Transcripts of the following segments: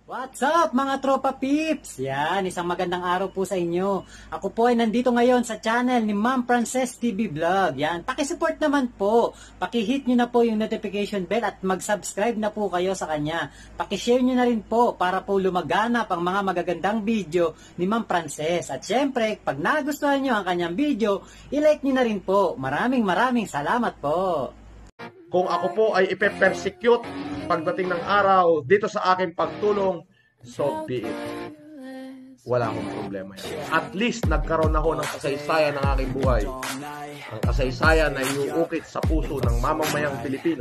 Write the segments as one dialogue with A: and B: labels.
A: What's up mga tropa peeps? Yan, isang magandang araw po sa inyo. Ako po ay nandito ngayon sa channel ni Ma'am Frances TV Vlog. Yan, pakisupport naman po. Pakihit nyo na po yung notification bell at mag-subscribe na po kayo sa kanya. Pakishare nyo na rin po para po lumaganap ang mga magagandang video ni Ma'am Frances. At syempre, pag nagustuhan nyo ang kanyang video, i-like nyo na rin po. Maraming salamat po.
B: Kung ako po ay ipe-persecute pagdating ng araw dito sa aking pagtulong, so be it. Wala akong problema yan. At least nagkaroon ako ng kasaysayan ng aking buhay. Ang kasaysayan na iuukit sa puso ng mamamayang Pilipino.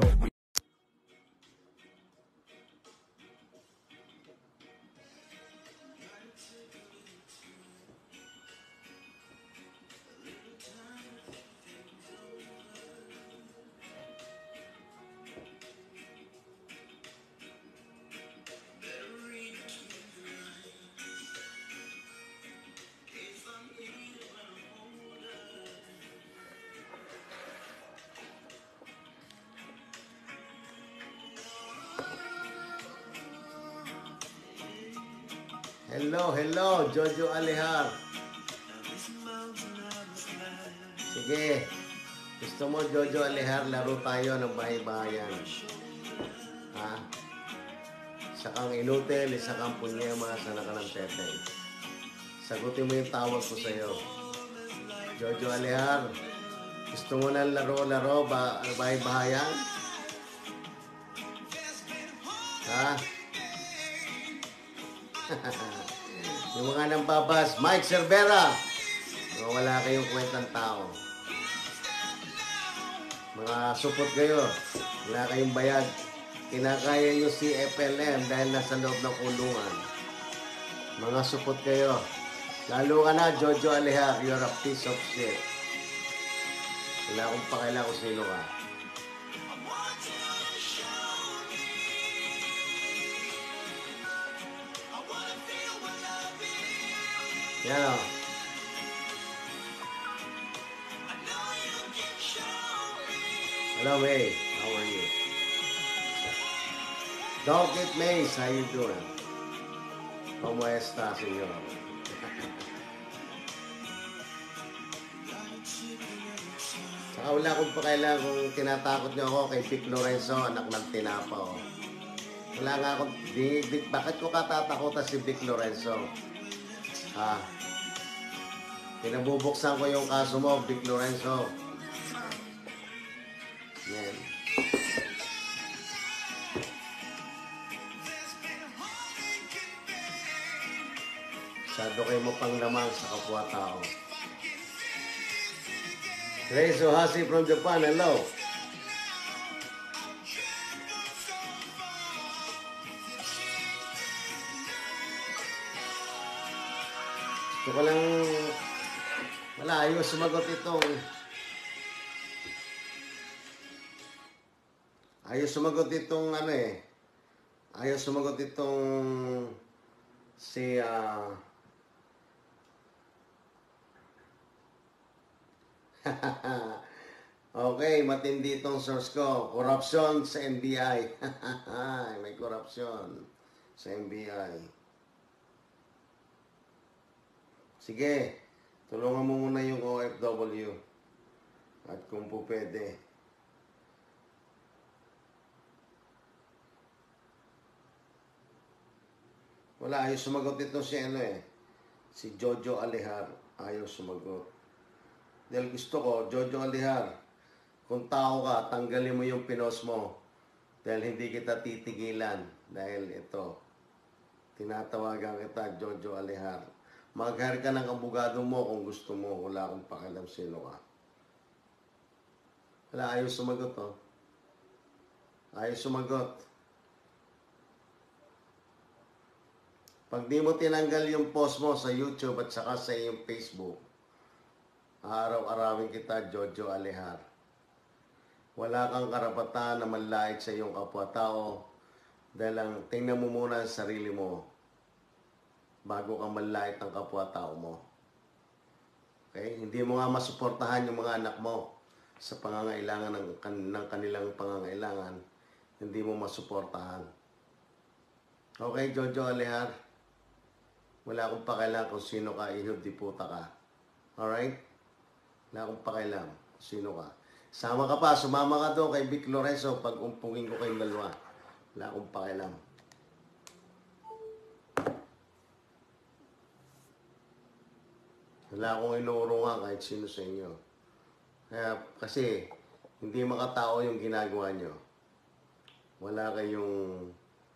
C: Hello, Jojo Alehar. Sige, gusto mo Jojo Alehar, laro tayo ng bahay-bahayan. Ha? Isa kang inutil, isa kang punyema, sana ka ng teteng. Sagutin mo yung tawag ko sa'yo. Jojo Alehar, gusto mo na laro-laro bahay-bahayan? Ha? Yung mga nambabas, Mike Cervera, wala kayong kwentang tao. Mga supot kayo, wala kayong bayad. Kinakaya nyo si FLM dahil nasa loob ng kulungan. Mga supot kayo. Lalo ka na, Jojo Alehar, you're a piece of shit. Wala akong pakailan kung sino ka. Yan o. Hello, May. How are you? Donkit Mace, how you doing? ¿Cómo está, señor? Saka wala akong pakailan kung tinatakot niyo ako kay Vic Lorenzo, anak ng tinapa. Oh. Wala nga akong... Bakit ko katatakutan si Vic Lorenzo? Pinabubuksan ko yung kaso mo, Vic Lorenzo. Yan. Masyado kayo mo pang lamang sa kapwa-tao. Grace Ohasi from Japan, hello. Gusto ko lang... Wala, ayos sumagot itong... Ayos sumagot itong ano eh. Ayos sumagot itong... Si... Okay, matindi itong source ko. Corruption sa NBI. May corruption sa NBI. Sige. Tulungan mo muna yung OFW. At kung po pwede. Wala, ayaw sumagot ito si ano eh. Si Jojo Alehar. Ayaw sumagot. Dahil gusto ko, Jojo Alehar, kung tao ka, tanggalin mo yung pinos mo. Dahil hindi kita titigilan. Dahil ito, tinatawagan kita, Jojo Alehar. Mag-hire ka ng abogado mo kung gusto mo. Wala akong pakialam sino ka. Wala, ayaw sumagot, oh. Ayaw sumagot. Pag di mo tinanggal yung post mo sa YouTube at saka sa iyong Facebook, araw-arawin kita, Jojo Alehar. Wala kang karapatan na manlait sa iyong kapwa-tao dahil lang tingnan mo muna ang sarili mo bago ka manlait ng kapwa-tao mo. Okay? Hindi mo nga masuportahan yung mga anak mo sa pangangailangan ng kanilang pangangailangan. Hindi mo masuportahan. Okay, Jojo Alehar. Wala akong pakialam kung sino ka, ihod di puta ka. Alright? Wala akong pakialam kung sino ka. Sama ka pa, sumama ka doon kay Vic Lorenzo pag umpungin ko kayong dalawa. Wala akong pakialam. Wala akong inuurungan kahit sino sa inyo. Kaya, kasi, hindi makatao yung ginagawa nyo. Wala kayong...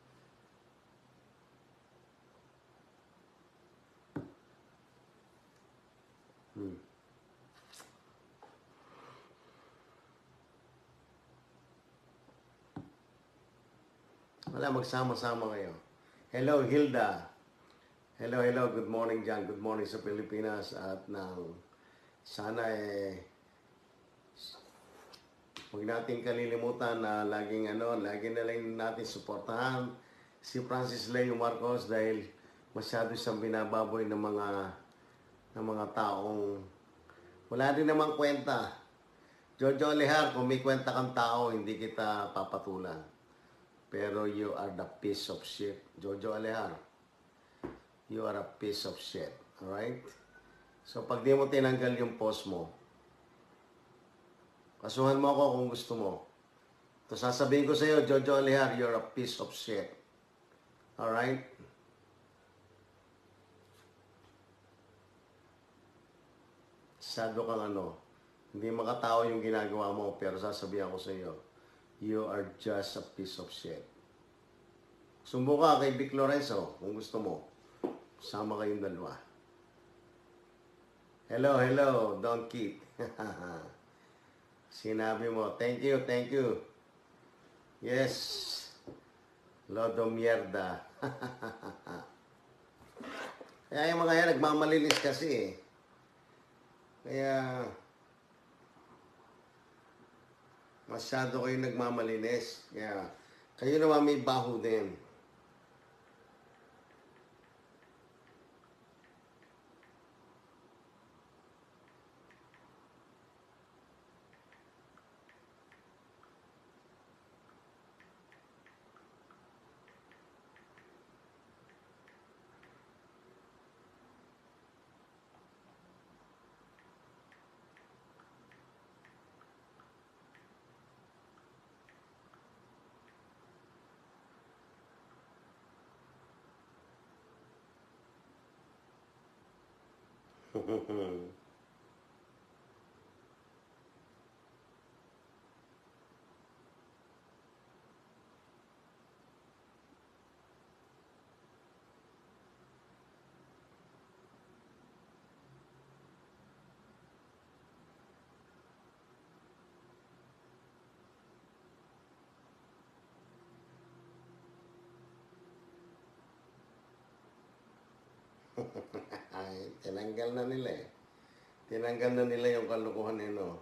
C: Wala, magsama-sama kayo. Hello, Hilda. Hello, hello. Good morning dyan. Good morning sa Pilipinas. At sana huwag natin kalilimutan na lagi na lang natin suportahan si Francis Leo Marcos dahil masyado siyang binababoy ng mga taong wala din namang kwenta. Jojo Alehar, kung may kwenta kang tao, hindi kita papatulan. Pero you are the piece of shit. Jojo Alehar, you are a piece of shit. Alright? So, pag di mo tinanggal yung post mo, kasuhan mo ako kung gusto mo. So, sasabihin ko sa iyo, Jojo Alehar, you're a piece of shit. Alright? Sado kang hindi makatao yung ginagawa mo, pero sasabihin ko sa iyo, you are just a piece of shit. Sumbo ka kay Vic Lorenzo kung gusto mo. Sama kayong dalawa. Hello, hello, Don Keith. Sinabi mo, thank you, thank you. Yes, Lodo Mierda. Kaya yung mga yan, nagmamalinis kasi eh. Kaya, masyado kayo nagmamalinis. Kaya, kayo naman may baho din. Ay, tinanggal na nila eh. Tinanggal na nila yung kalukuhan nino.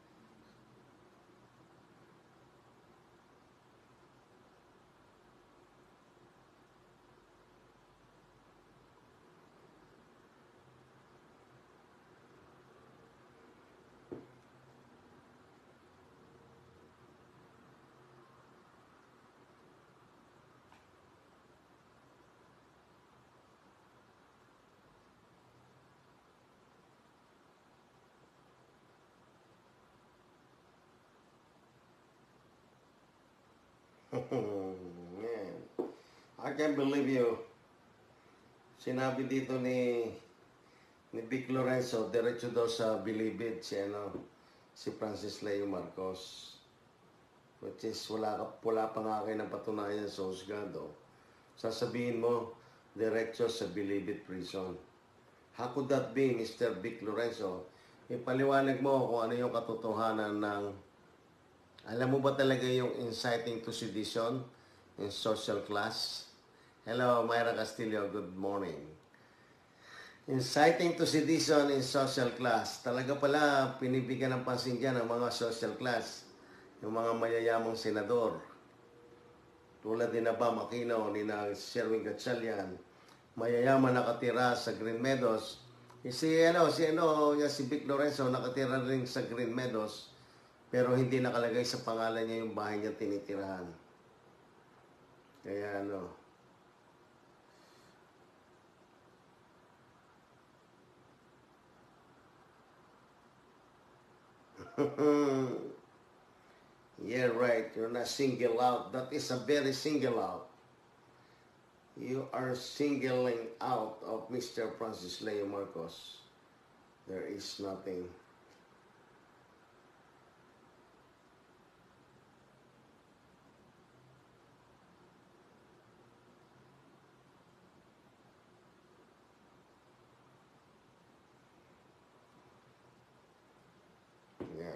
C: Man, I can't believe you. Sinabi dito ni Vic Lorenzo, diretso daw sa Bilibid, si Francis Leo Marcos. Which is, wala pa nga kayo ng patunayan sa husgado. Sasabihin mo, diretso sa Bilibid prison. How could that be, Mr. Vic Lorenzo? Ipaliwanag mo kung ano yung katotohanan ng... Alam mo ba talaga yung inciting to sedition in social class? Hello, Myra Castillo, good morning. Inciting to sedition in social class. Talaga pala, pinibigyan ng pansin dyan ng mga social class. Yung mga mayayamang senador. Tulad ni Bam Aquino, ni Sherwin Gatchalian. Mayayaman nakatira sa Green Meadows. Si Vic Lorenzo nakatira rin sa Green Meadows. Pero hindi nakalagay sa pangalan niya yung bahay niya tinitirahan. Kaya Yeah, right. You're not single out. That is a very single out. You are singling out of Mr. Francis Leo Marcos. There is nothing. Yeah.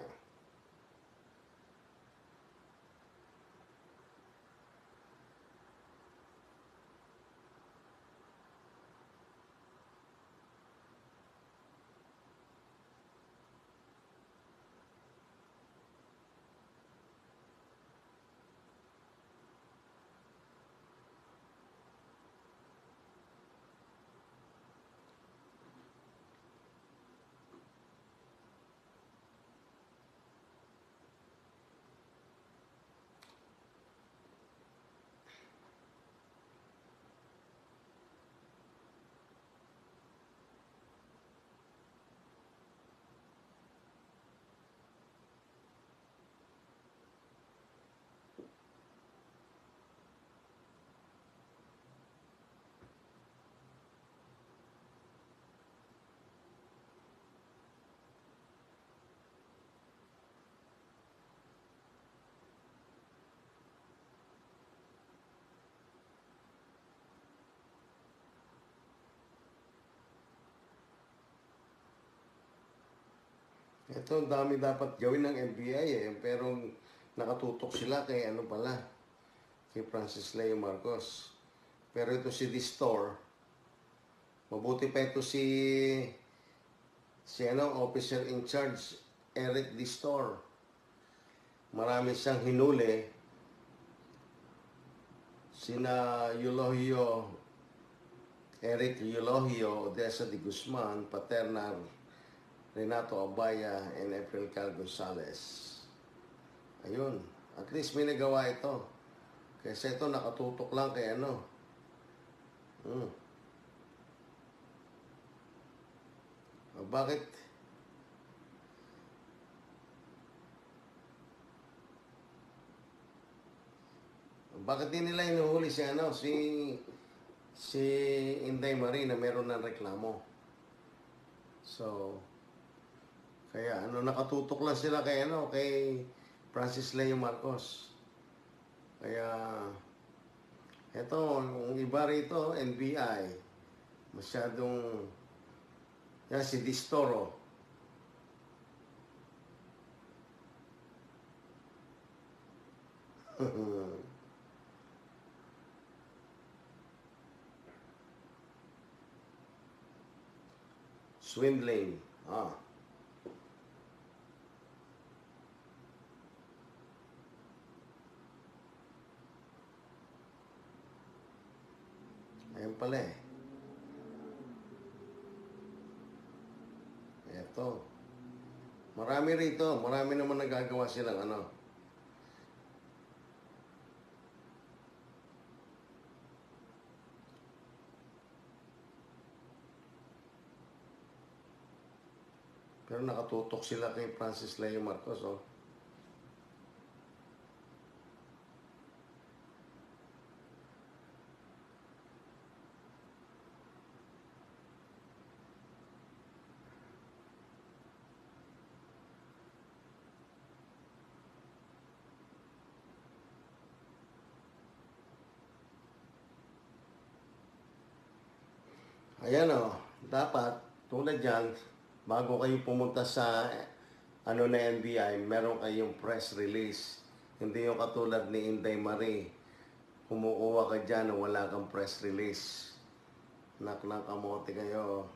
C: Ito, ang dami dapat gawin ng NBI eh. Pero nakatutok sila kay ano pala, kay Francis Leo Marcos. Pero ito si Distor, mabuti pa ito si ano, officer in charge, Eric Distor. Marami siyang hinuli. Sina Eulogio, Eric Eulogio, Odessa de Guzman, Paterna, Renato Abaya, and April Cal Gonzalez. Ayun, at least may nagawa ito. Kasi ito nakatutok lang kay ano. Bakit? Bakit din nila inuhuli si ano, si Inday Marie na meron ng reklamo? So, kaya ano, nakatutok lang sila kay ano, kay Francis Leo Marcos. Kaya eto, yung iba rito, NBI, masyadong yan si Distoro. Swindling. Ayan pala eh. Eto. Marami rito. Marami naman nagagawa silang ano. Pero nakatutok sila kay Francis Leo Marcos, oh. Ayan oh, dapat tulad yan, bago kayo pumunta sa ano na NBI, meron kayong press release. Hindi yung katulad ni Inday Marie, kumukuha ka dyan na wala kang press release. Nak ng kamote kayo.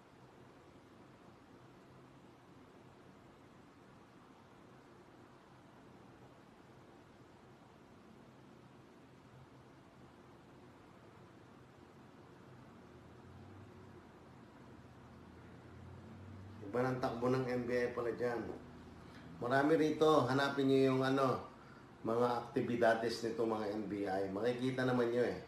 C: Iba ng takbo ng NBI pala dyan. Marami rito, hanapin nyo yung ano, mga aktibidades nito mga NBI. Makikita naman nyo eh.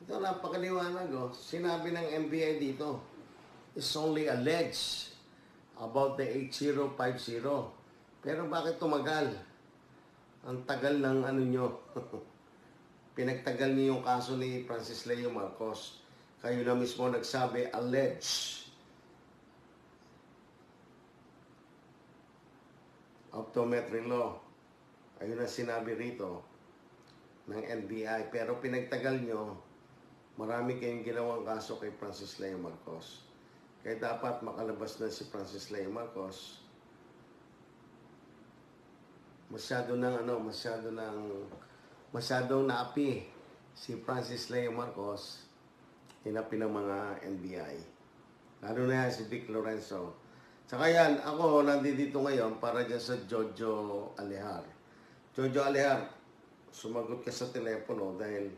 C: Ito napakaliwanag, oh. Sinabi ng NBI dito, it's only alleged about the 8050. Pero bakit tumagal? Ang tagal ng ano nyo. Pinagtagal niyo yung kaso ni Francis Leo Marcos. Kayo na mismo nagsabi, alleged. Optometry law. Ayun ang sinabi rito ng NBI. Pero pinagtagal nyo, marami kayong ginawang kaso kay Francis Leo Marcos. Kaya dapat makalabas na si Francis Leo Marcos. Masyadong naapi si Francis Leo Marcos, hinapi ng mga NBI. Lalo na yan si Vic Lorenzo. Tsaka yan, ako nandito ngayon para dyan sa Jojo Alehar. Jojo Alehar, sumagot ka sa telepono dahil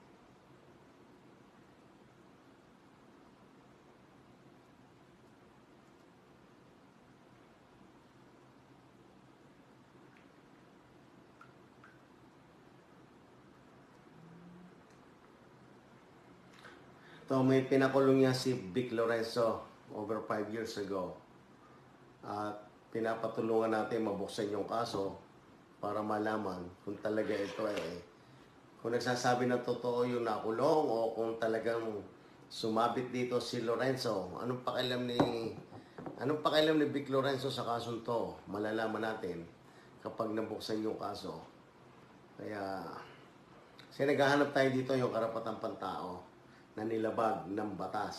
C: may pinakulong niya si Vic Lorenzo over 5 years ago. At pinapatulungan natin mabuksan yung kaso para malaman kung talaga ito kung nagsasabi na totoo yung nakulong o kung talagang sumabit dito si Lorenzo. Anong pakialam ni Vic Lorenzo sa kasong to? Malalaman natin kapag nabuksan yung kaso. Kaya naghahanap tayo dito yung karapatang pantao na nilabag ng batas.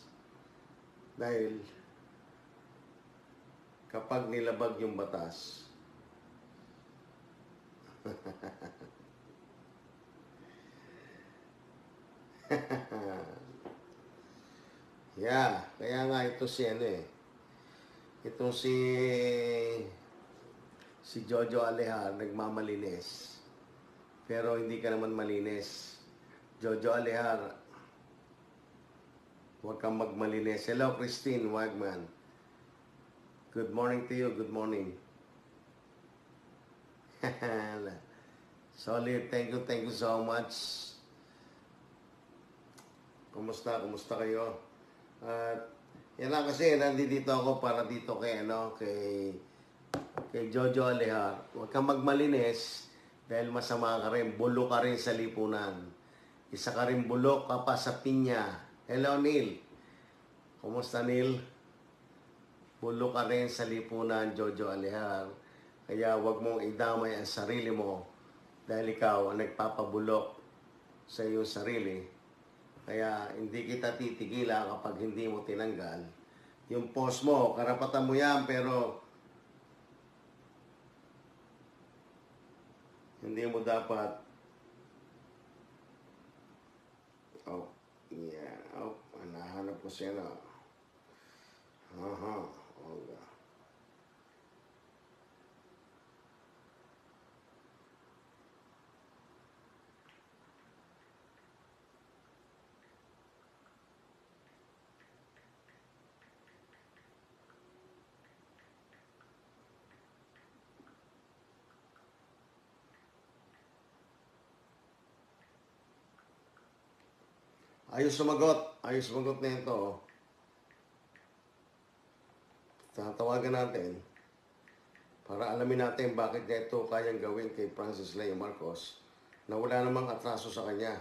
C: Dahil kapag nilabag yung batas, kaya nga ito si itong si Jojo Alehar nagmamalinis. Pero hindi ka naman malinis. Jojo Alehar, huwag kang magmalinis. Hello, Christine Wagman. Good morning to you. Good morning. Solid. Thank you so much. Kumusta kayo? Yan lang kasi, nandito ako para dito kay Jojo Alehar. Huwag kang magmalinis dahil masama ka rin. Bulok ka rin sa lipunan. Isa ka rin bulok ka pa sa pinya. Hello, Neil. Kumusta, Neil? Bulok ka rin sa lipunan, Jojo Alehar. Kaya huwag mong idamay ang sarili mo dahil ikaw ang nagpapabulok sa iyong sarili. Kaya hindi kita titigilan kapag hindi mo tinanggal. Yung post mo, karapatan mo yan, pero hindi mo dapat nahanap ko siya na. Okay. Ayos sumagot na ito. Tatawagan natin para alamin natin bakit niya ito kayang gawin kay Francis Leo Marcos na wala namang atraso sa kanya.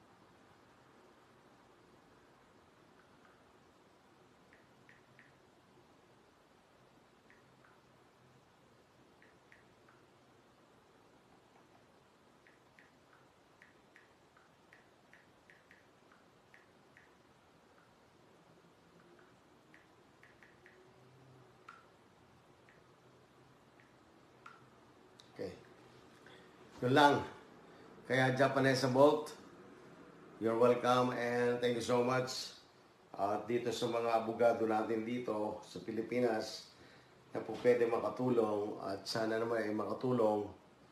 C: Okay. Yun lang. Kaya Japanese Bolt, you're welcome and thank you so much. Dito sa mga abogado natin dito sa Pilipinas na po pwede makatulong at sana naman ay makatulong.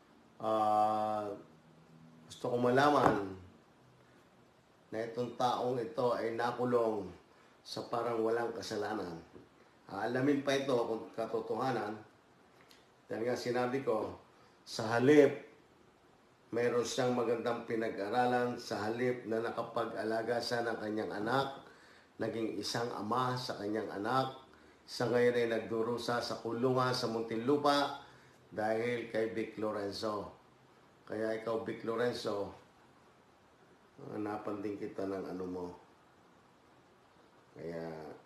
C: Gusto kong malaman na itong taong ito ay nakulong sa parang walang kasalanan. Alamin pa ito kung katotohanan. Dahil nga sinabi ko, sa halip Mayroon siyang magandang pinag-aralan sa halip na nakapag-alaga siya ng kanyang anak, naging isang ama sa kanyang anak. Sa ngayon ay nagdurusa sa kulungan sa Muntinlupa dahil kay Vic Lorenzo. Kaya ikaw, Vic Lorenzo, hanapan din kita ng ano mo. Kaya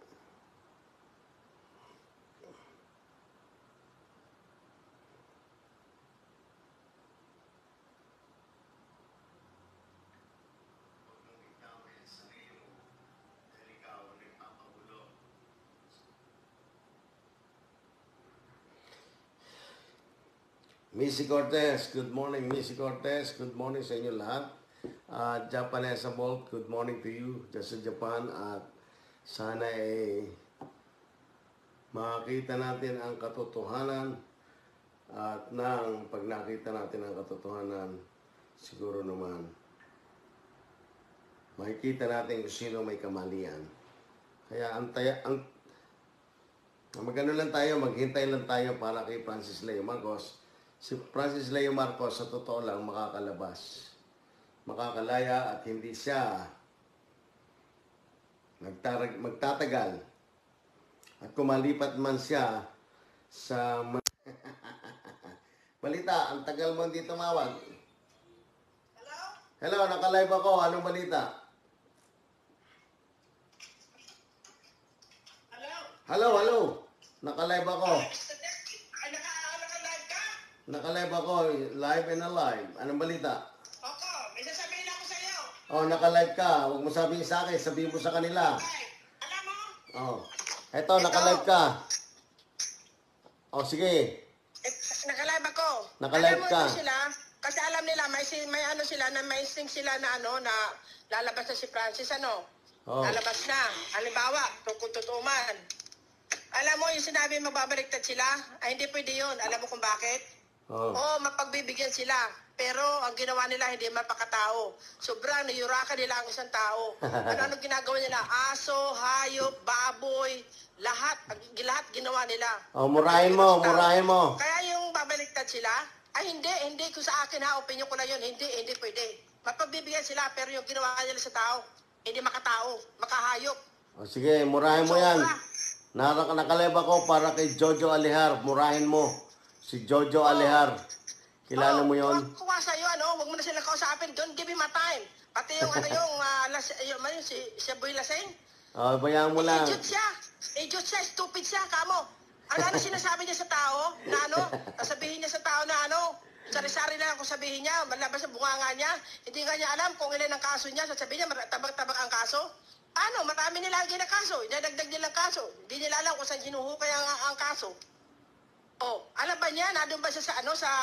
C: Missy Cortez, good morning Missy Cortez, good morning sa inyo lahat. Japanese Bolt, good morning to you dyan sa Japan at sana makakita natin ang katotohanan at nang pag nakita natin ang katotohanan, siguro naman makikita natin kung sino may kamalian. Kaya magano lang tayo, maghintay lang tayo para kay Francis Leo Marcos. Si Francis Leo Marcos sa totoo lang makakalabas, makakalaya at hindi siya magtatagal. At kumalipat man siya sa balita, ang tagal mo hindi tumawag. Hello? Hello, naka-live ako. Anong balita? Hello, hello. Naka-live ako. Naka-live ako. Live and alive. Anong balita?
D: Opo, may sasabihin ako sa iyo.
C: Oh, naka-live ka. Huwag mo sabihin sa akin. Sabihin mo sa kanila.
D: Okay. Alam mo?
C: Oh. Eto, naka-live ka. Oh, sige.
D: Naka-live ako.
C: Naka-live
D: alam mo
C: ka.
D: ito sila, kasi alam nila, may ano sila, na may sing sila na ano, na lalabas na si Francis, ano?
C: Oh.
D: Lalabas na. Halimbawa, kung totoo man. Alam mo, yung sinabi magbabaliktad sila, ay hindi pwede yun. Alam mo kung bakit?
C: Oh.
D: Oo, mapagbibigyan sila. Pero ang ginawa nila, hindi mapakatao. Sobrang niyurakan nila ang isang tao. Ano ginagawa nila? Aso, hayop, baboy, lahat ginawa nila.
C: Oh, murahin mo, murahin mo.
D: Kaya yung babaliktad sila, ay hindi ko sa akin ha, opinion ko na yun, hindi pwede. Mapagbibigyan sila, pero yung ginawa nila sa tao, hindi makatao, makahayop.
C: Oh, sige, murahin mo yan. Nakalive ako para kay Jojo Alihar. Murahin mo. Si Jojo Alihar. Kilala mo yon?
D: Kuha sa'yo, ano, huwag mo na silang kausapin, don't give him a time. Pati yung si Boy Laseng.
C: Oh, bayaan mo lang.
D: Idiot siya, stupid siya, kamo. Ano sinasabi niya sa tao, na ano, sasabihin niya sa tao na ano, sari-sari lang kung sabihin niya, malabas ang bunganga niya, hindi nga niya alam kung ilan ang kaso niya, sasabihin niya, tabak-tabak ang kaso. Ano, marami nila ang ginakaso, idadagdag nilang kaso. Hindi nila alam kung saan hinuhukay ang kaso. Oh, alam ba niya, nandun ba siya sa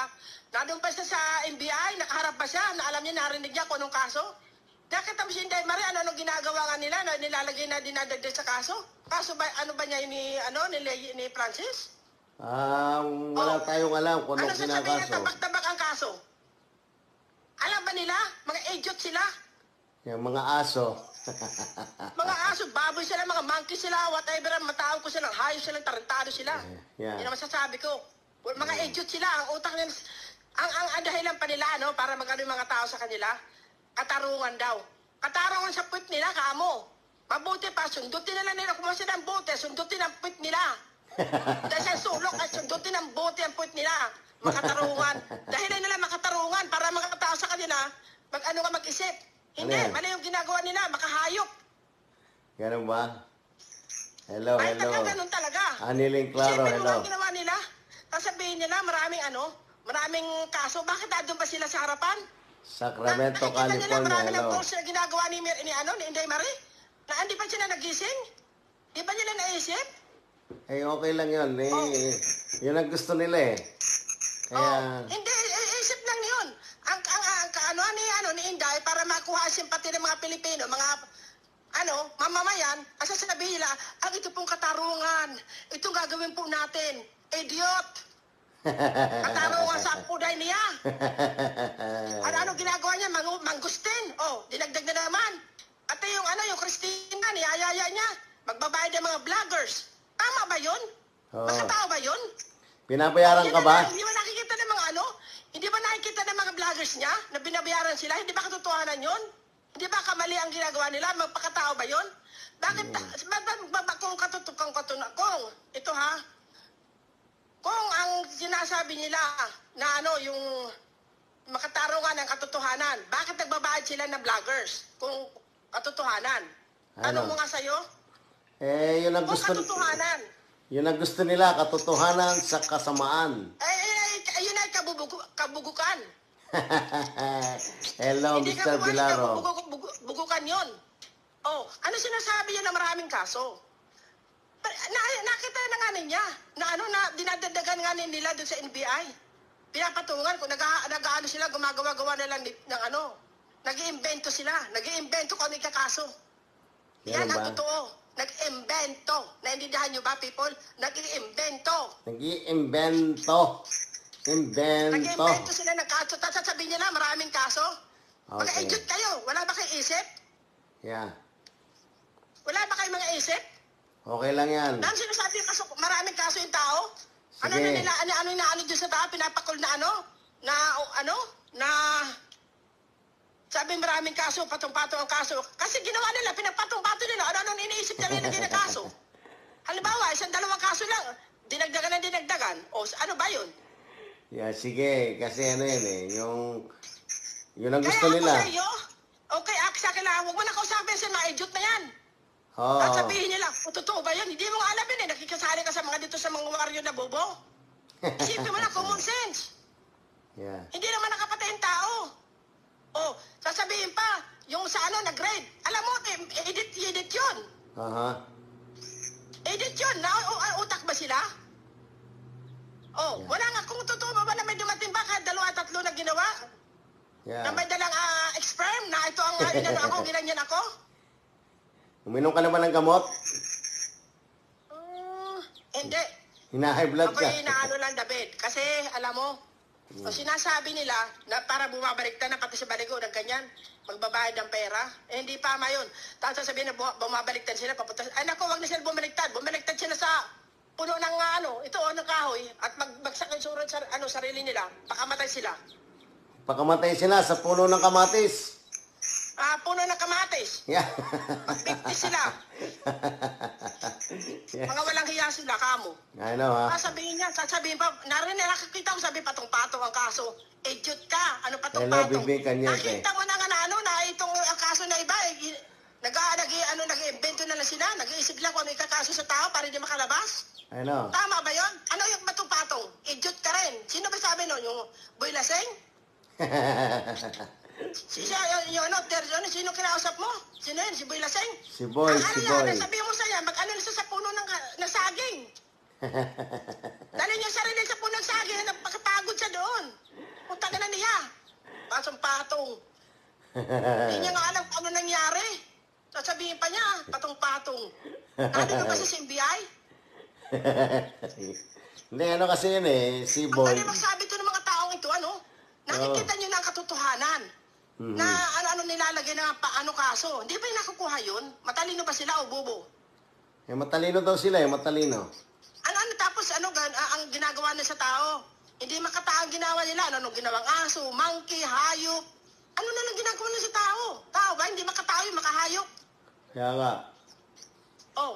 D: NBI, nakaharap ba siya, na alam niya, narinig niya kung anong kaso? Nakita mo si Inday Marie, ano ginagawa nga nila, na nilalagay na dinadagdag sa kaso? Kaso ba, ano ba niya ni Francis?
C: Wala tayong alam kung anong
D: Ano sasabihin niya,
C: kinakaso.
D: tabak-tabak ang kaso? Alam ba nila? Mga idiot sila.
C: Yung mga aso.
D: Mga aso, baboy sila, mga monkey sila, whatever, matawag ko sila, hayos sila, tarantado sila.
C: Yeah.
D: Yan ang masasabi ko. Mga idiot sila, ang utak nila, ang dahilan pa nila, ano, para magano yung mga tao sa kanila, katarungan daw. Katarungan sa puwit nila, kamo. Mabuti pa, sundutin nila nila, kung sila ang bote, sundutin ang puwit nila. Dahil sa sulok, ay sundutin ang bote ang puwit nila. Makatarungan. Dahilan nila makatarungan, para mga tao sa kanila, mag-ano ka mag-isip. Hindi, mali yung ginagawa nila, makahayop.
C: Ganun ba? Hello,
D: Ay,
C: hello.
D: ganun talaga.
C: Aniling Claro,
D: Isipin mo
C: hello.
D: ang ginawa nila. Sasabihin nila, maraming kaso. Bakit nandun ba sila sa harapan?
C: Sacramento,
D: Nakikita nila,
C: California,
D: marami ng
C: hello.
D: course na ginagawa ni Inday Marie. Na hindi pa sila nagising? Di ba nila naisip?
C: Eh, okay lang yun. Yun ang gusto nila eh. Kaya,
D: Hindi, isip lang yun. Ni Inday, para makuha ang simpati ng mga Pilipino, mga mamamayan, ang sasabihin nila, ito pong katarungan, itong gagawin po natin, idiot. Katarungan sa puday niya. Ano ginagawa niya? Mangustin. Dinagdag na naman. At yung Christina, niyayaya niya, magbabayad ng mga vloggers. Tama ba yun? Makatao ba yun?
C: pinabayaran ka ba?
D: Hindi mo nakikita ng mga Hindi ba nakikita ng mga vloggers niya na binabayaran sila? Hindi ba katotohanan yun? Hindi ba kamali ang ginagawa nila? Magpakatao ba yun? Bakit, kung kung ito ha, kung ang sinasabi nila na ano, yung makatarungan ng katotohanan, bakit nagbabayad sila ng vloggers kung katotohanan? Tanong mo nga sa'yo?
C: Yun ang
D: Kung
C: gusto,
D: katotohanan.
C: yun ang gusto nila, katotohanan sa kasamaan.
D: Ayun ay kabugukan.
C: Hello,
D: Hindi
C: Mr. Bilaro.
D: bugukan yun. Oh, ano sinasabi niya na maraming kaso? Nakita na nga niya na ano na dinadagdagan nga nila doon sa NBI. Pinapatungan kung nag-aano sila, gumagawa-gawa na lang ng ano. Nag-iimbento sila. Nag-iimbento kung ano ikakaso. Yan ang totoo. Nag-imbento. Naintindihan niyo ba, people? Nag-iimbento.
C: Nag-iimbento.
D: Nag-iimbento sila ng kaso. Tapos sasabihin nila, maraming kaso.
C: Okay.
D: Mag-edute kayo. Wala ba kayong isip?
C: Yeah.
D: Wala ba kayong mga isip?
C: Okay lang yan.
D: Dahil sinasabi yung kaso, maraming kaso yung tao. Ano
C: Sige.
D: na nila, ano dyan sa tao, pinapakul na sabi maraming kaso, patong-patong ang kaso. Kasi ginawa nila, pinapatong-patong nila, ano iniisip nila ilagay na kaso. Halimbawa, 1-2 kaso lang, dinagdagan. O, ano ba yun?
C: Yeah, sige. Kasi ano yun yun ang gusto
D: Kaya
C: nila.
D: ako sa'yo, okay, sa akin lang, huwag mo na kausapin sa mga idiot na yan.
C: Oo.
D: At sabihin nila, totoo ba yan? Hindi mo nga alam yun eh, nakikasali ka sa mga dito sa mga warrior na bobo. Isipin mo na, common sense.
C: Yeah.
D: Hindi naman nakapatay ang tao. Oh, sasabihin pa, yung sa ano, nag-grade. Alam mo, edit yun.
C: Aha.
D: Edit yun. Utak ba sila? Oh,
C: Yeah.
D: wala nga. Kung totoo ba na may dumating ba kahit 2-3 na ginawa?
C: Yeah.
D: Na may dalang sperm na ito ang inano ako, ginanyan ako?
C: Uminom ka naman ng gamot?
D: Hindi.
C: Hina-high blood
D: Ako
C: ka.
D: inaano lang, David. Kasi, alam mo, o sinasabi nila na para bumabaliktad na pati sa baligo ng ganyan, magbabayad ng pera. Hindi pa yun. Tapos sasabihin na bumabaliktad sila, papunta. Ay naku, wag na sila bumaliktad. Bumaliktad sila sa puno ng ng kahoy at magbagsak yung surat sa sarili nila. Pakamatay sila.
C: Pakamatay sila sa puno ng kamatis.
D: Puno ng kamatis.
C: Yeah.
D: Magbigtis sila.
C: Yes.
D: Mga walang hiya sila, kamo.
C: I know, ha?
D: Sasabihin pa, nakakita ko sabi patong-patong ang kaso. Idiot ka, ano
C: Hello,
D: patong-patong?
C: Bibi Cañete.
D: Nakita mo na nga na itong ang kaso na iba, nag-iimbento na lang sila, nag-iisip lang kung ano ikakaso sa tao para hindi makalabas.
C: I know.
D: Tama ba yon? Ano yung patong-patong? Idiot ka rin. Sino ba sabi nun? Yung Boy Laseng? Sino kinausap mo? Sino yun? Si Boy Laseng?
C: Si Boy.
D: Sabihin mo sa'yo, mag-ano sa puno ng saging. Dali niya sarili sa puno ng saging, napakapagod siya doon. Punta ka na niya. Patong-patong. Hindi niya nga alam kung ano nangyari. Sasabihin pa niya, patong-patong. Nandun ba sa NBI?
C: Hindi, ano kasi yun si
D: Ang
C: Boy.
D: dali magsabi to ng mga taong ito, nakikita niyo na ang katotohanan. Na ano nilalagay na kaso. Hindi ba yung nakukuha yun? Matalino ba sila o bobo?
C: Matalino daw sila, matalino.
D: Tapos ang ginagawa nila sa tao? Hindi makataang ginawa nila. Ano ginawang aso, monkey, hayop? Ano na lang ginagawa nila sa tao? Tao ba? Hindi makatao yung makahayop?
C: Kaya nga.
D: Oh.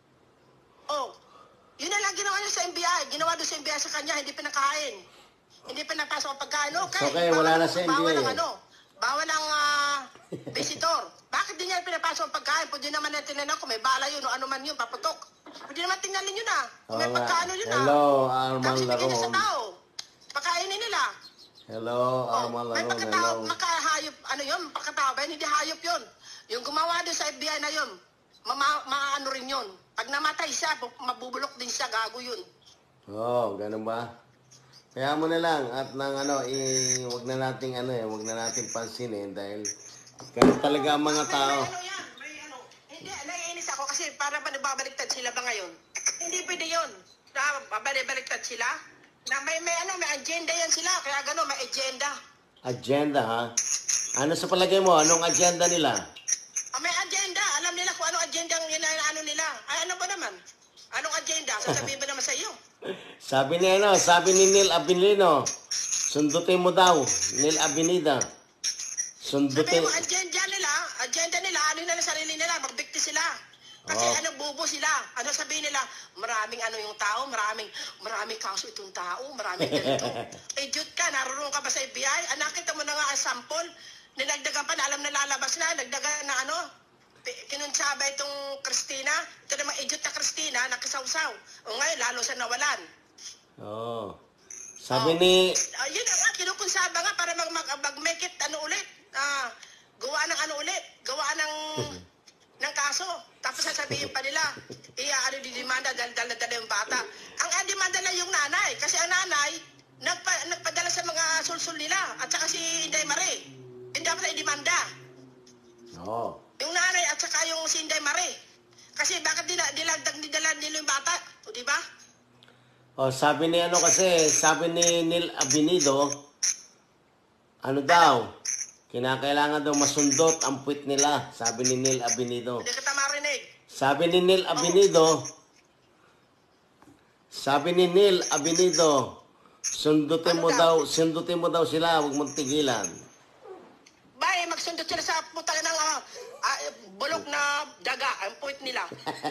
D: Yun na lang ginawa niya sa NBI. Ginawa doon sa NBI sa kanya, hindi pinakain. Hindi pinapasok ang pagkain.
C: Okay, wala na sa NBI.
D: Bawal ang visitor. Bakit di niya pinapasok ang pagkain? Pwede naman natin na kung may bala yun o ano man yun, paputok. Pwede naman tingnan ninyo na. Kung may pagkaano yun
C: Hello, Armal
D: Tapos ibigay niya sa
C: Laron.
D: tao. Pakainin nila.
C: Hello, Armal
D: May
C: Laron.
D: pagkatao,
C: Hello.
D: makahayop, pagkatao ba? Hindi hayop yun. Yung gumawa doon sa FBI na yun, maano rin yun. Pag namatay siya, mabubulok din siya, gago yun.
C: Ganun ba? Kaya mo na lang at wag na nating pansinin dahil ganun talaga ang mga tao.
D: Hindi, naiinis ako kasi para ba nababaliktad sila ba ngayon? Hindi pwede yun. Babaliktad sila. Na may agenda yan sila, kaya gano'n, may agenda.
C: Agenda, ha? Ano sa palagay mo? Anong agenda nila?
D: May agenda. Alam nila kung anong agenda ang nila. Ay, ano ba naman? Anong agenda? Sasabihin ba naman sa iyo?
C: Sabi ni Neil Abilino, Sundutin mo daw, Neil Abinida.
D: Sabi
C: Sundutin.
D: mo, agenda nila, ano na sarili nila, magbikti sila. Kasi bubo sila. Ano sabihin nila, maraming yung tao, maraming kaso itong tao, maraming ganito. Idiot ka, naroon ka ba sa FBI? Nakita mo na nga ang sample, nilagdagan pa na alam na lalabas na, nagdagan na kinunsaba itong Christina, ito namang idiot na Christina, nakisawsaw. O ngayon, lalo sa nawalan.
C: Sabi ni...
D: Yun nga, kinukunsaba nga para mag-make it, ulit. Gawa ng kaso. Tapos sasabihin pa nila, didimanda dahil yung bata. Ang demanda lang yung nanay. Kasi ang nanay, nagpadala sa mga sulsul nila. At saka si Inday Marie. Hindi dapat i-demanda. Yung nanay at saka yung si Inday Marie. Kasi bakit nila yung bata? O diba?
C: sabi ni sabi ni Neil Abinido, daw, kinakailangan daw masundot ang puwit nila, sabi ni Neil Abinido.
D: Hindi kita marinig.
C: Sabi ni Neil Abinido, sundutin mo daw sila, huwag mong tigilan.
D: Bay, magsundot sila sa putang ng bulok na daga, ang puwit nila.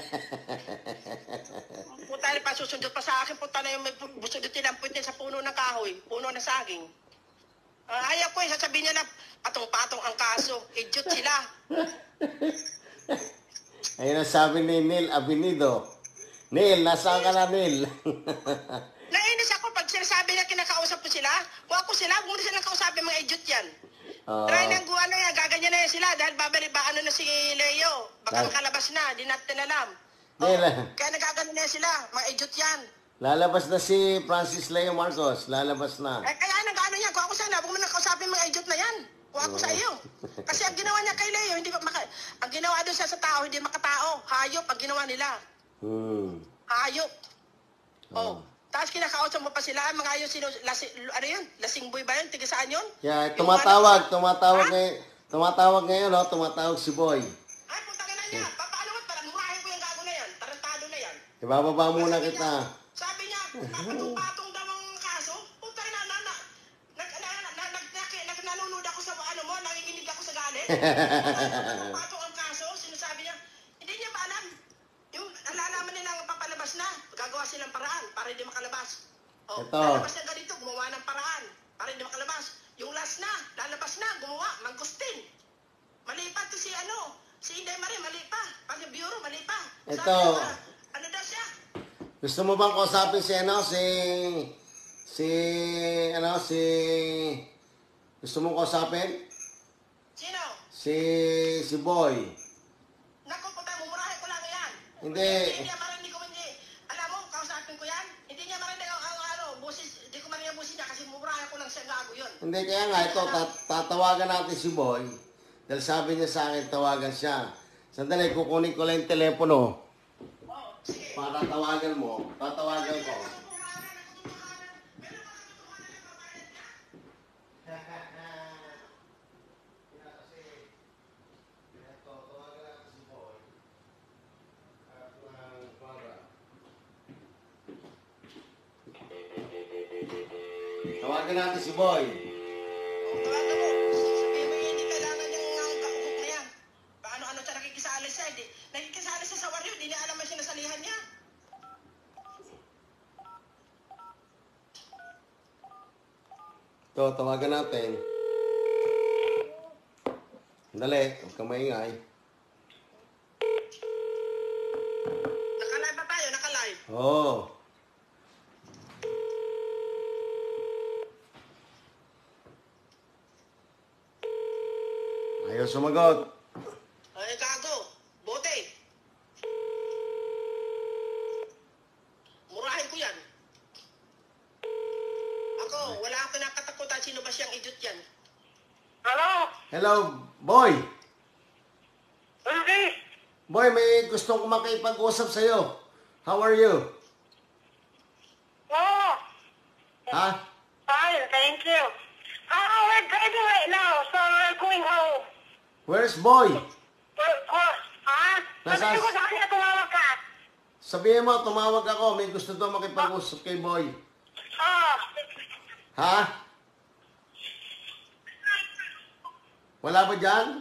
D: Puta na pa, susundot pa sa akin, puta na yung busundutin ang puwit nila sa puno ng kahoy, puno ng saging. Ayaw ko sasabihin niya na patong-patong ang kaso. Idiot sila.
C: Ayun ang sabi ni Neil Abinido. Neil, nasaan ka na, Neil?
D: Nainis ako pag sinasabi na kinakausap ko sila. Kung ako sila, huwag mo na silang kausapin mga idiot yan. Try nang gaganyan na yan sila dahil na si Leo. Baka makalabas na, di natin alam. Kaya nagagano na sila, mga idiot yan.
C: Lalabas na si Francis Leo Marcos, lalabas na.
D: Kaya nag-ano yan, kung ako sana, huwag mo na kausapin mga idiot na yan. Kung ako sa iyo. Kasi ang ginawa niya kay Leo, ang ginawa doon sa tao, hindi makatao. Hayop ang ginawa nila. Hayop. Tapos kinakausap mo pa sila, mga yun, lasing boy ba yun? Tiga saan yun?
C: Yeah, tumatawag ngayon, tumatawag si Boy.
D: Ay, putang ina niya. Paano mo? Parang murahin ko yung gago na yan. Tarantado na yan.
C: Ibababa muna kita.
D: Sabi niya, patong-patong daw ang kaso. Putang ina, nanonood ako sa nanginginig ako sa galit. Patong ang kaso, sinasabi niya, hindi niya ba alam? Yung nalalaman nila ang papalabas na, gagawa silang paraan para hindi makalabas. Lalabas na ganito, gumawa ng paraan para hindi makalabas. Yung last na, lalabas na, gumawa, mangkustin. Mali pa to si Inday Marie, mali pa. Pag bureau, mali pa.
C: Ito.
D: Ano daw siya?
C: Gusto mo bang kausapin gusto mo kausapin?
D: Sino?
C: Si Boy.
D: Naku, mumurahin ko lang yan.
C: Hindi.
D: Hindi niya marinig ko, hindi. Alam mo, kausapin ko yan. Hindi niya marinig ang busis. Hindi ko marinig ang busis niya kasi mumurahin ko lang siya gago yun.
C: Hindi, kaya nga ito, tatawagan natin si Boy. Dahil sabi niya sa akin, tawagan siya. Sandali, kukunin ko lang yung telepono.
D: Sige.
C: Para tawagan mo, tatawagan ko. Tawagan natin si Boy.
D: Tawagan mo. Sabihin mo, hindi kailangan yung gakubok na yan. Paano siya nakikisali siya? Nakikisali siya sa waryo, hindi niya alam ang sinasalihan niya.
C: Ito, tawagan natin. Dali, huwag kang maingay.
D: Nakalive ba tayo? Nakalive?
C: Oo. Ayaw sumagot.
D: Ay, gago. Bote. Murahin ko yan. Ako, wala akong nakatakutan. Sino ba siyang idiot yan? Hello?
C: Hello, Boy.
D: Okay.
C: Boy, may gustong makipag-usap sa'yo. How are you?
D: Oh,
C: Ha?
D: fine. Thank you. We're driving right now, so we're going home.
C: Where's Boy?
D: Sabihin ko sa kanya tumawag ka.
C: Sabihin mo, tumawag ako. May gusto daw makipag-usap kay Boy. Ha? Wala ba dyan?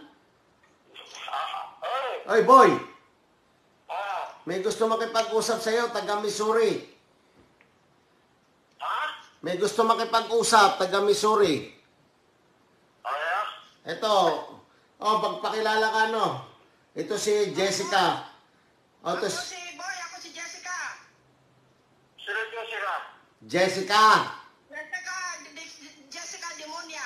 E: Oy,
C: Oy, boy!
E: ah,
C: May gusto makipag-usap sa'yo, taga Missouri.
E: ha?
C: May gusto makipag-usap, taga Missouri.
E: Kaya?
C: Ito, pagpakilala ka, no? Ito si Jessica. O, ito
D: Ako
C: si
D: si Boy, ako si Jessica.
E: Sino sila?
C: Jessica.
D: Jessica Demonia.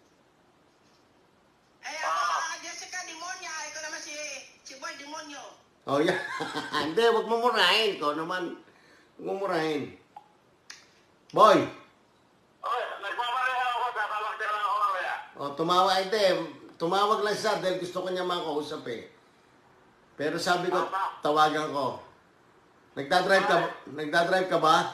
D: Eh ako, Jessica Demonia. Ikaw naman si Boy Demonyo.
C: Oh, yeah. Hindi, wag mo murahin ko naman. Wag mo murahin. Boy,
E: Oy, nagmamaneho ako, tatawag din lang ako mamaya.
C: tumawag. Hindi, tumawag lang siya dahil gusto ko niya makausap eh. Pero sabi ko, tawagan ko. Nagdadrive ka ba?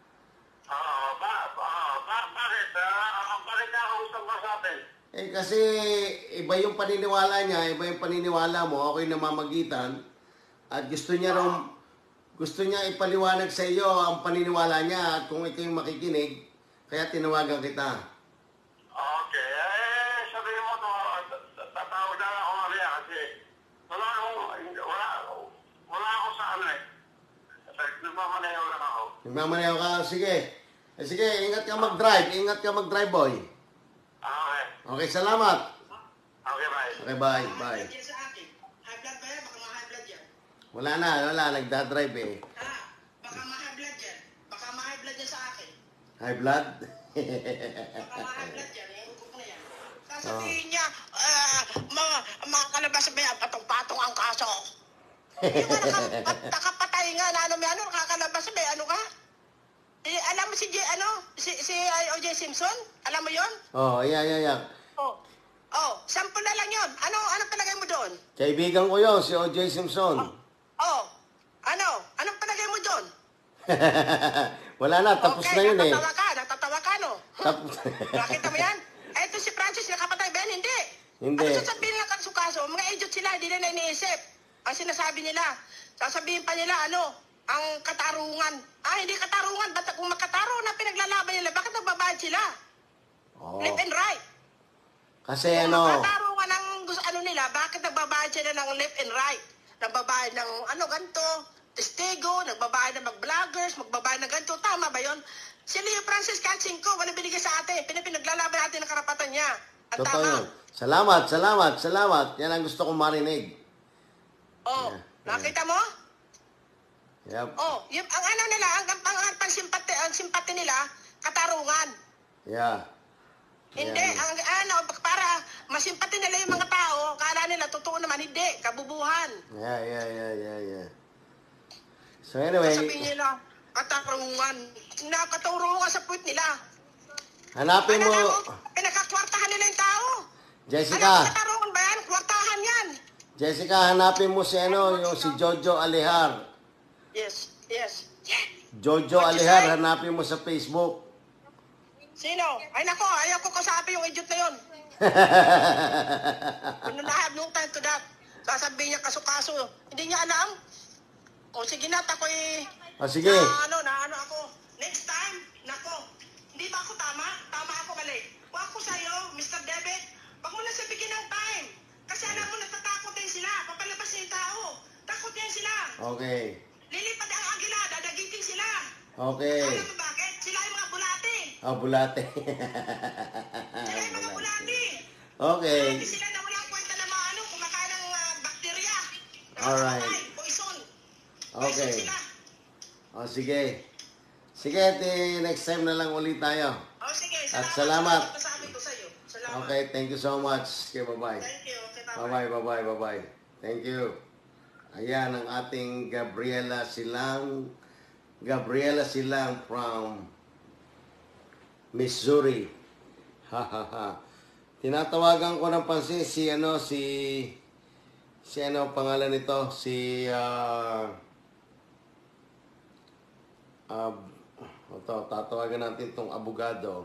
E: Bakit? Bakit niya ako gustong kausapin?
C: Eh kasi iba yung paniniwala niya, iba yung paniniwala mo, ako'y namamagitan. At gusto niya ipaliwanag sa iyo ang paniniwala niya at kung ikaw yung makikinig, kaya tinawagan kita.
E: Okay, sabihin mo to, tatawag na lang ako mamaya kasi wala ako sa ano eh. Nagmamaneho lang ako.
C: Nagmamaneho ka, sige. Sige, ingat ka mag-drive, boy.
E: Okay.
C: Okay, salamat.
E: Okay, bye.
C: Okay, bye.
D: High blood yan sa akin. High blood ba yan? Baka ma-high blood yan.
C: Wala, nagdadrive eh.
D: Ha? Baka ma-high blood yan. Baka ma-high blood yan sa akin.
C: High blood?
D: Baka ma-high blood yan. Yung ko na yan. Sasabihin niya, mga kalabas ba yan? Patong-patong ang kaso. Yung nakapatay nga na nakakalabas ba ano ka? Alam mo si O.J. Simpson? Alam mo yon?
C: Yeah.
D: Sample na lang yon. Ano palagay mo doon?
C: Kaibigan ko yun, si O.J. Simpson.
D: Anong palagay mo doon?
C: Wala na, tapos na yun eh.
D: Natatawa ka, no? Nakita mo yan? Ito si Francis, nakapatay ba yan? Hindi.
C: Hindi.
D: Ano sasabihin nila kaso? Mga idiot sila, hindi nila iniisip. Ang sinasabi nila, sasabihin pa nila, ang katarungan. Hindi katarungan. Ba't kung magkatarungan na pinaglalaban nila, bakit nagbabayad sila?
C: Oo.
D: Left and right.
C: Kasi
D: Kung magkatarungan ang nila, bakit nagbabayad sila ng left and right? Nagbabayad ng ganito, testigo, nagbabayad ng mag-vloggers, magbabayad ng ganito. Tama ba yun? Si Leo Francis Katsinko, wala binigay sa atin. Pinaglalaban natin ang karapatan niya. Ang
C: totoo
D: tama.
C: yun. Salamat. Yan ang gusto kong marinig.
D: Nakita mo?
C: Yep.
D: Ang nila, ang simpati nila, katarungan.
C: Yeah.
D: Hindi, para masimpati nila yung mga tao, kala nila, totoo naman, hindi, kabubuhan.
C: Yeah. So anyway,
D: Sabihin nila, katarungan. Katarungan sa puwit nila.
C: hanapin mo,
D: Pinakakwartahan nila yung tao.
C: Jessica,
D: Katarungan ba yan? Kwartahan yan.
C: Jessica, hanapin mo si yung si Jojo Alihar.
D: Yes.
C: Jojo Alihar, hanapin mo sa Facebook.
D: Sino? Ay nako, ayaw ko kausapin yung idiot na yun. I have no time to that. Sasabihin niya kaso-kaso. Hindi niya alam. O sige na, ako'y...
C: Sige.
D: Na ako. Next time, nako. Hindi ba ako tama? Tama ako mali. Huwag ko sa'yo, Mr. David. Huwag mo na sabihin ng time. Kasi alam mo, natatakot din sila. Papalabas na yung tao. Takot din sila.
C: Okay.
D: Lilipad ang agila, dadagitin sila.
C: Okay.
D: Alam mo bakit? Sila yung mga bulate.
C: Bulate.
D: Sila yung mga bulate.
C: Okay.
D: Hindi sila na walang kwenta na kumakain ng bakterya.
C: Alright.
D: Poison.
C: Okay.
D: Poison sila.
C: Sige. Sige, next time na lang ulit tayo.
D: Sige,
C: At salamat.
D: Sabi ko sa'yo. Salamat.
C: Okay, thank you so much. Okay, bye-bye.
D: Thank you. Okay, bye-bye.
C: Bye-bye. Thank you. Ayan ang ating Gabriela Silang from Missouri. Tinatawagan ko ng pansin si pangalan nito, tatawagan natin tong abogado.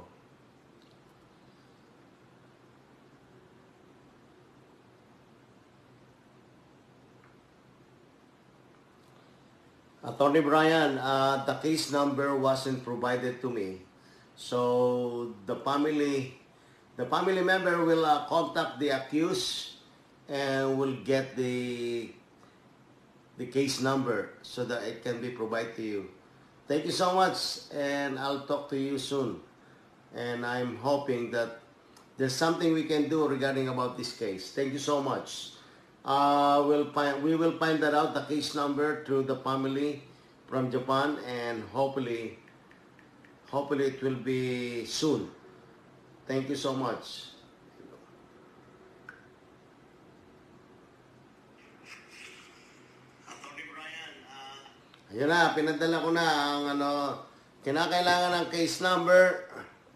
C: Attorney Brian, the case number wasn't provided to me. So, the family The family member will contact the accused and will get the case number so that it can be provided to you. Thank you so much, and I'll talk to you soon. And I'm hoping that there's something we can do regarding about this case. Thank you so much. We will find that out, the case number, through the family from Japan, and hopefully it will be soon. Thank you so much. Ayun na, pinadala ko na ang kinakailangan ng case number.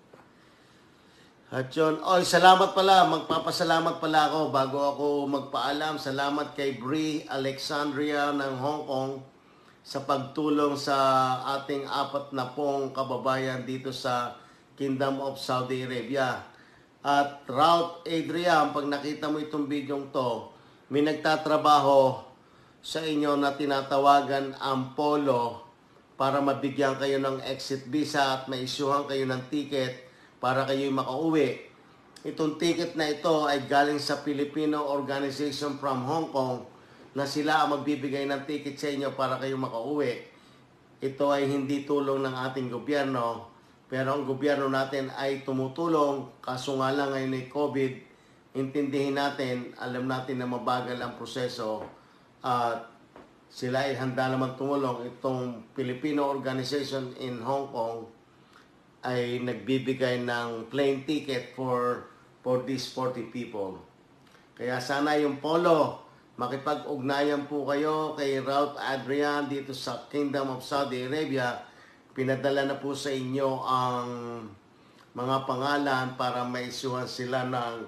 C: At yun, salamat pala, magpapasalamat pala ako bago ako magpaalam. Salamat kay Brie Alexandria ng Hong Kong sa pagtulong sa ating 40 kababayan dito sa Kingdom of Saudi Arabia. At Route Adrian, pag nakita mo itong bidyong to, may nagtatrabaho sa inyo na tinatawagan ang Polo para mabigyan kayo ng exit visa at maisyuhan kayo ng ticket para kayo makauwi. Itong ticket na ito ay galing sa Filipino organization from Hong Kong na sila ang magbibigay ng ticket sa inyo para kayo makauwi. Ito ay hindi tulong ng ating gobyerno, pero ang gobyerno natin ay tumutulong. Kaso nga lang ngayon ay COVID, intindihin natin, alam natin na mabagal ang proseso at sila ay handa naman tumulong. Itong Filipino organization in Hong Kong ay nagbibigay ng plane ticket for these 40 people. Kaya sana yung Polo, makipag-ugnayan po kayo kay Route Adrian dito sa Kingdom of Saudi Arabia. Pinadala na po sa inyo ang mga pangalan para maisuhan sila ng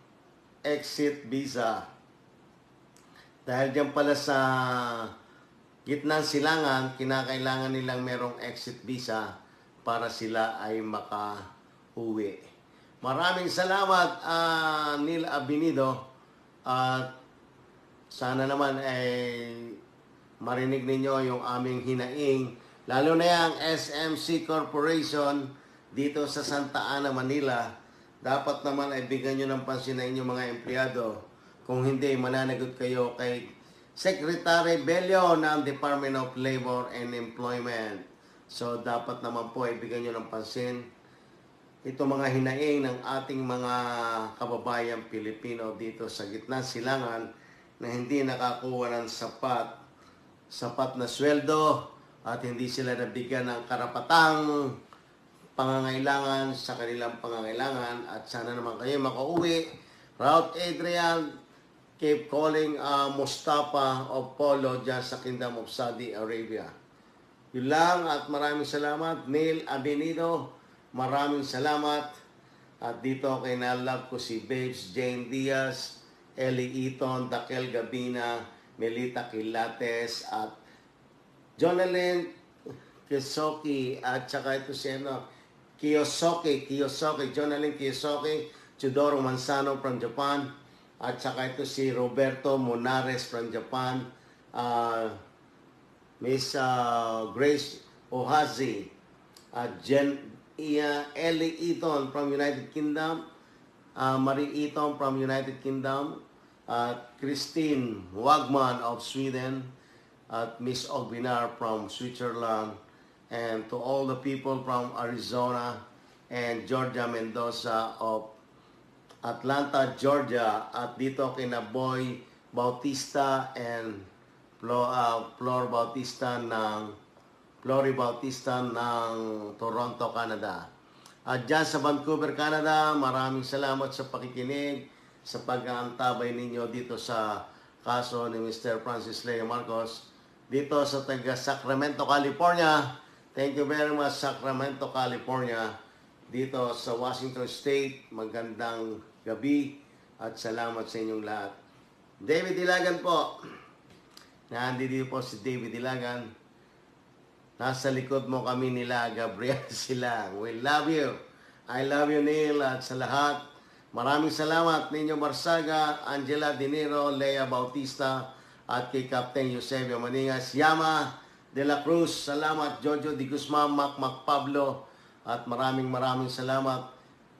C: exit visa. Dahil dyan pala sa gitnang silangan, kinakailangan nilang merong exit visa para sila ay makauwi. Maraming salamat, Neil Abinido. At sana naman ay marinig ninyo yung aming hinaing, lalo na yung SMC Corporation dito sa Santa Ana, Manila. Dapat naman ay bigyan nyo ng pansin na inyong mga empleyado. Kung hindi, mananagot kayo kay Secretary Bello ng Department of Labor and Employment. So, dapat naman po ibigyan nyo ng pansin ito mga hinaing ng ating mga kababayang Pilipino dito sa gitna silangan na hindi nakakuha ng sapat na sweldo at hindi sila nabigyan ng karapatang pangangailangan sa kanilang pangangailangan. At sana naman kayo makauwi. Route Adrian, keep calling Mustafa of Polo dyan sa Kingdom of Saudi Arabia. Yun lang at maraming salamat. Neil Abinido, maraming salamat. At dito kay nalab ko si Babes Jane Diaz, Ellie Eaton, Dakel Gabina, Melita Quilates at Jonalyn Kiyosoki at saka ito si Kiyosoki, Jonalyn Kiyosoki, Chidoro Manzano from Japan at saka ito si Roberto Monares from Japan, Miss Grace Ohazi, Ellie Eaton from United Kingdom, Marie Eaton from United Kingdom, Christine Wagman of Sweden, at Miss Ogbinar from Switzerland, and to all the people from Arizona and Georgia Mendoza of Atlanta, Georgia, at dito kina Boy Bautista and Flori Bautista ng Toronto, Canada. At dyan sa Vancouver, Canada, maraming salamat sa pakikinig, sa pag-aantabay ninyo dito sa kaso ni Mr. Francis Leo Marcos. Dito sa taga Sacramento, California, thank you very much, Sacramento, California. Dito sa Washington State, magandang gabi at salamat sa inyong lahat. David Dilagan po. Nandito po si David Dilagan. Nasa likod mo kami nila, Gabriel Silang. We love you. I love you, Neil. At sa lahat, maraming salamat ninyo Marsaga, Angela Dinero, Lea Bautista, at kay Captain Eusebio Maningas, Yama de la Cruz, salamat, Jojo Di Guzman, Mac Pablo, at maraming salamat.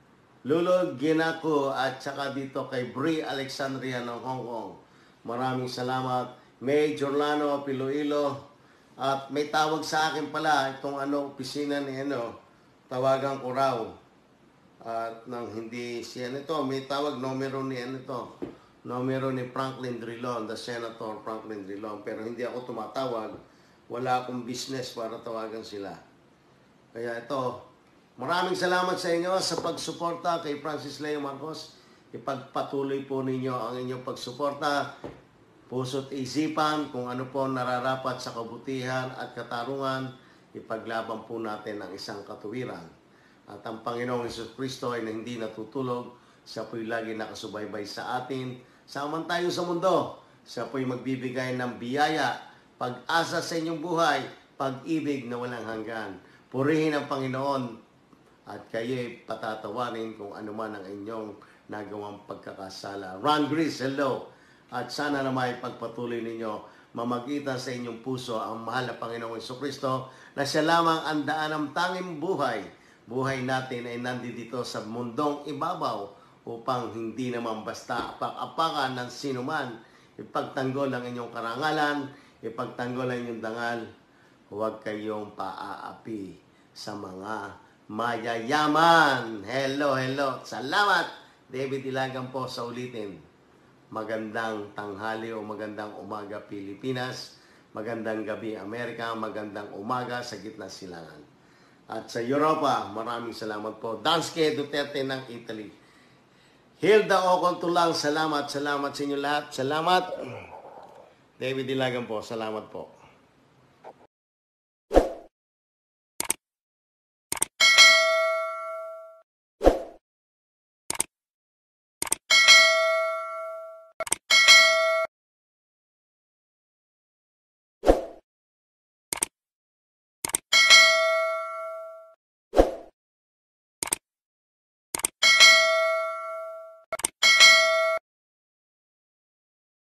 C: Lulo Ginako at saka dito kay Brie Alexandria ng Hong Kong. Maraming salamat. May Jorlano Piloilo at may tawag sa akin pala itong opisina ni tawagan ko raw. At nang hindi siya nito, may tawag numero ni numero ni Franklin Drilon, the Senator Franklin Drilon. Pero hindi ako tumatawag. Wala akong business para tawagan sila. Kaya ito, maraming salamat sa inyo sa pagsuporta kay Francis Leo Marcos. Ipagpatuloy po ninyo ang inyong pagsuporta. Puso't isipan kung ano po nararapat sa kabutihan at katarungan. Ipaglaban po natin ang isang katuwiran. At ang Panginoong Jesucristo ay hindi natutulog. Siya po'y lagi nakasubaybay sa atin. Saman tayo sa mundo. Siya po'y magbibigay ng biyaya, pag-asa sa inyong buhay, pag-ibig na walang hanggan. Purihin ang Panginoon at kayo'y patatawarin kung ano man ang inyong nagawang pagkakasala. Ron Gris, hello. At sana na may pagpatuloy ninyo mamagitan sa inyong puso ang mahal na Panginoong Jesucristo na siya lamang ang daan ng tanging buhay. Buhay natin ay nandito sa mundong ibabaw upang hindi naman basta apak-apakan ng sinuman. Ipagtanggol ang inyong karangalan, ipagtanggol ang inyong dangal. Huwag kayong paaapi sa mga mayayaman. Hello. Salamat, David Ilagan po sa ulitin. Magandang tanghali o magandang umaga Pilipinas. Magandang gabi Amerika. Magandang umaga sa gitna silangan. At sa Europa, maraming salamat po. Danske Duterte ng Italy. Hilda Ocontulang, salamat sa inyo lahat. Salamat. David Ilagan po, salamat po.